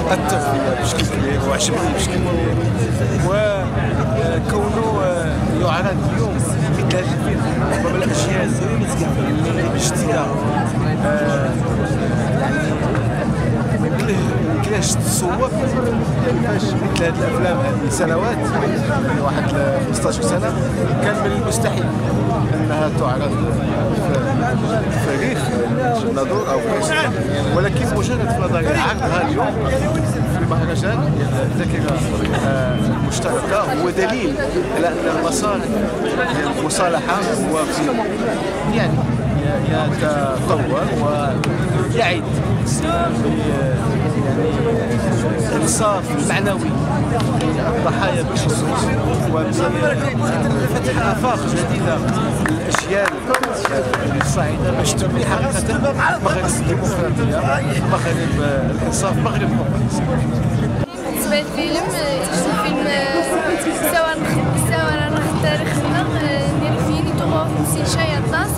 اثر فيا بشكل كبير وعجبني بشكل كبير، وكونه يعرض اليوم مثل هذا الفيلم ربما الاجيال الجديده كيفاش تصور كيفاش مثل هذه الافلام هذه سنوات واحد 15 سنه كان من المستحيل انها تعرض في ريف الناظور او في عيش، ولكن مجرد في نظري عرضها اليوم في مهرجان الذاكره المشتركه هو دليل على ان المسار المصالحه هو في يعني يتطور ويعد الانصاف المعنوي للضحايا بالخصوص، وفتح افاق جديده للاجيال الصاعده باش تبني حقيقه مغرب الديمقراطيه، مغرب الانصاف، مغرب الديمقراطيه. بالنسبه للفيلم سواء نختار ندير فيني تغوف نسي شي طاس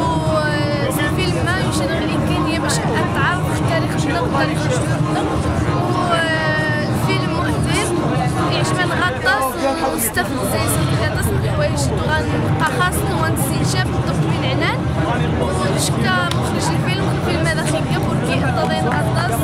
والفيلم ما يوجد الامكانيه باش تعرف تاريخنا وتاريخ جدودنا، والفيلم مؤثر يعجبني غطاس واستفدت زي غطاس من الحوايج غنبقى خاصني هو الاستنشاق بالضبط من عنان، وشكا مخرج الفيلم هذا خيكا بوركي انتظر غطاس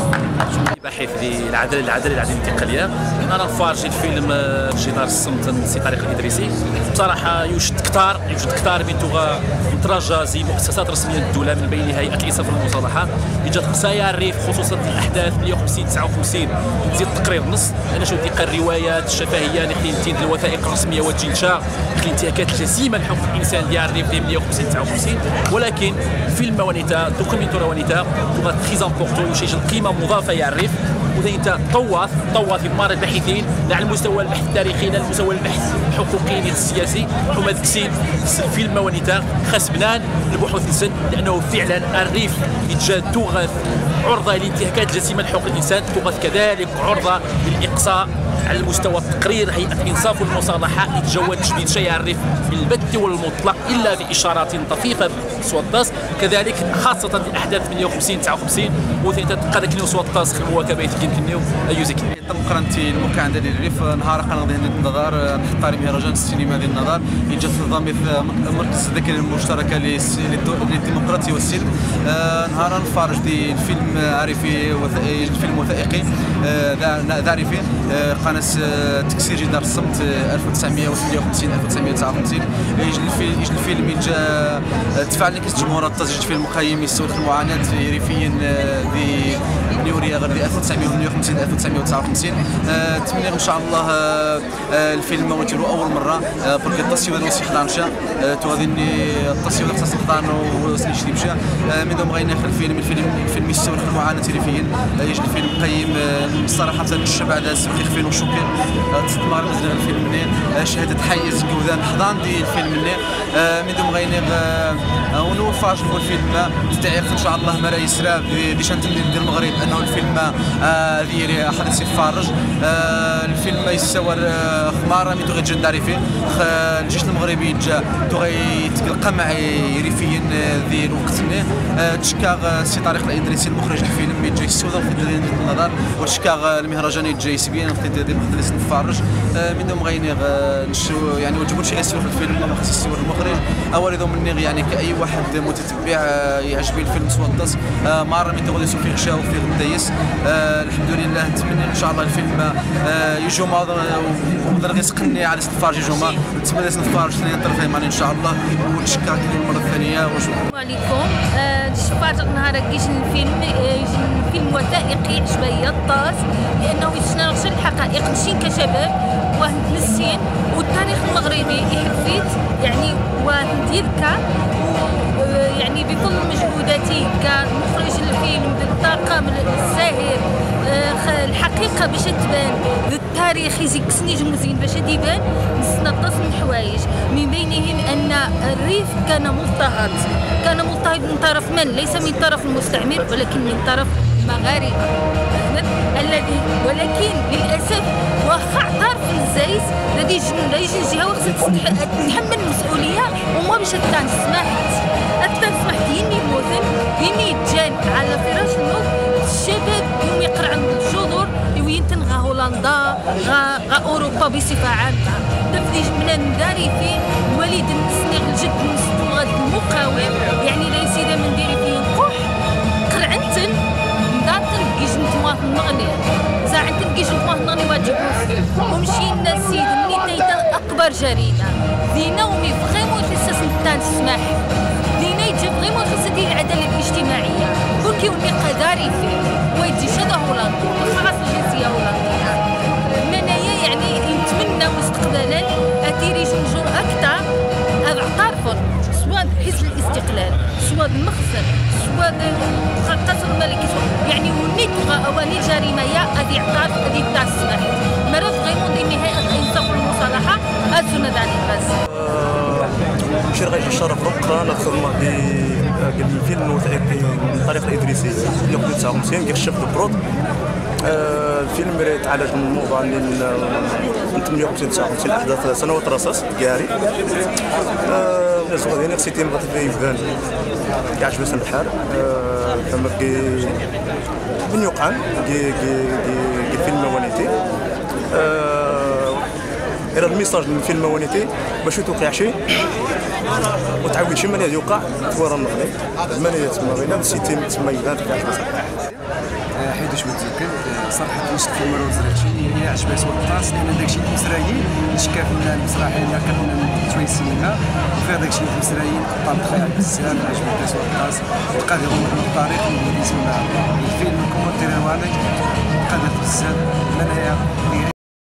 باحث العداله الانتقاليه. انا نفرج الفيلم جدار الصمت نسي طارق الادريسي. بصراحه يوجد كثار من تغا مترجى زي مؤسسات رسميه للدوله من بينها هيئه الانصاف والمصالحه اللي جات قصايا الريف خصوصا الاحداث 150 59 تزيد تقرير نص. انا شو ديق الروايات الشفهيه اللي خلينتين الوثائق الرسميه والجنشا الانتهاكات الجسيمه لحقوق الانسان ديال الريف ديال 150 59. ولكن فيلم ونيتا دوكيومنتوري ونيتا تغا تري امبورطون وشي القيمه مضافه يا الريف، وذا انت طوى في ممر الباحثين لا على مستوى البحث التاريخي لا على مستوى البحث الحقوقي السياسي. وما تكسين الفيلم ونيتا خاص بنان البحوث السن، لانه فعلا الريف يتجاد تغاث عرضه للانتهاكات الجسيمه لحقوق الانسان، تغاث كذلك عرضه للاقصاء على المستوى التقرير. هيئه الانصاف والمصالحه يتجاوز تشديد شيء الريف بالبت والمطلق الا باشارات طفيفه سوطاس، كذلك خاصه الاحداث 58 59 وثيتا تبقى ذاك سوطاس المواكبه يمكنني ايوزيك قرنتي المكان ديال الريف نهار قناضي النظر نحترم مهرجان السينما ديال النظر يجي في ضمن مركز الذاكره المشتركه للديمقراطيه والسلم. نهار نفرج دي الفيلم عارفي فيلم وثائقي ذارفي قناه تكسير جدار الصمت 1958 1959. يجي الفيلم يجا تفاعل كاس الجمهور التسجيل فيلم مقيم يستوعب المعاناه ريفيا دي نيوريا غير 1958 1959. نتمنى ان شاء الله الفيلم وديرو اول مره برك التصوير الوسيخ دانشا توغاديني التصوير خصنا نقطعنا وسني شدي مشى من دوم غينا الفيلم يستوعب المعاناه ريفيا. يجي الفيلم قيم صراحه الشبع على سوقي خفين وشوكين تستمر نزل الفيلم منين شهاده حيز كودان حضان دي الفيلم منين من دوم غينا ونوفاج هو الفيلم تستعيق ان شاء الله مرا يسرا دي شانت ديال المغرب انه الفيلم ديال حدث يفرج الفيلم يصور خماره مي تغي جنداري فيه الجيش المغربي جا تغي القمع ريفيا ذي الوقت تشكا سي طارق الادريسي المخرج الفيلم يجي السودا في النظر وتشكا المهرجان يجي سبيان في ديال المحدث نفرج من دوم غيني يعني وجبوا شي يسوي في الفيلم ما خصش يسوي المخرج اول يوم مني يعني كاي واحد متتبع يعجبني الفيلم سوانطاس مره مي تغدي يسوي فيه غشاء وفيه مديس. الحمد لله نتمنى ان شاء الله الفيلم يجو ونقدر يسقني على استفارج يجوما نتمنى نتفرج ثاني طرفين معنا ان شاء الله ونشكرك المره الثانيه وشكرا عليكم. شفت نهار كيجي الفيلم وثائقي عجبني الطاس لانه يتناقش الحقائق ماشي كشباب وهندسين والتاريخ المغربي يحفيت يعني ونديركا يعني بكل مجهوداتي كمخرج الفيلم بالطاقم الزاهر الحقيقه باش تبان التاريخ يزكسني جمزين باش تبان نستنقص من حوايج من بينهم ان الريف كان مضطهد من طرف من ليس من طرف المستعمر ولكن من طرف المغاربه الذي ولكن للاسف واخا اعترف الزايز غادي يجي الجهه وخصها تتحمل المسؤوليه وما باش تسمحت يني موثن يني يتجان على فراش الموت الشباب يوم يقرع الجذور هولندا غا اوروبا بصفه عامه. تفديج من نداري فيه وليد النسنيغ الجد نسنو غاد المقاوم يعني ليس اذا من ديري فيه نقوح قرعنتن نداطن كيش نتمواه النغني زاعنتن كيش نتمواه النغني واجبوس ومشينا السيد اللي تايتا اكبر جريمه دينا ومي فريمون يحسس نتاع السماح دينا يجي فريمون يحسس ديال العداله الاجتماعيه وكيولي قداري فيه ويجي شدا هولندي خلاص الجنسيه هولنديه منايا يعني نتمنى مستقبلا اتيريج نجور اكثر هذا اعترفوا سواء حزب الاستقلال سواء المخزن سواء قصر الملكي يعني ونيتوغا اواني جريمه يا هذه اعتراف هذه تاع السماح مرات غيمون دي النهايه غينصف المصالحه هازونا داني غاز مشير غير الشرف اخرى نذكر بالفيلم الوثائقي من طريق الادريسي اللي قبل 59 كيف الشيف دو برود. الفيلم يتعالج من الموضوع من 58 59 احداث سنوات الرصاص كاري الناس غاديين سيتي بغات يبان كيعجبني الحال كما من يقعن كي فيلم وانيتي إلى الميساج من فيلم وانيتي باش توقع شيء وتعاود شي من يوقع فورا النهضه المانيه تما غير سيتي تما يبان كيعجبني حيداش متذكر صراحه واش الفيلم راه زرعتي هي عجبات وقطاس لان داكشي المسرايين اللي شكا فينا المسرحيه اللي كنا شويه سنينها وفي داكشي المسرايين قطع خيال بزاف عجبات وقطاس بقى الطريق اللي ديزونا الفيلم كومونتير وانا بقى بزاف منايا